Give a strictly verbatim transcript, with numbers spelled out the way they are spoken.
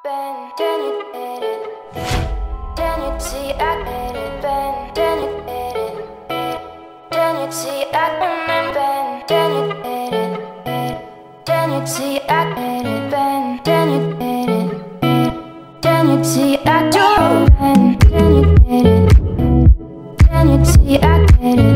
Ben, then you did it. Then you see I did it. Ben, then you did it. Then you see I remember. Ben, then you did it. Then you see I did it. Ben, then you did it. Then you see I do it. Ben, then you did it. Then you see I did it.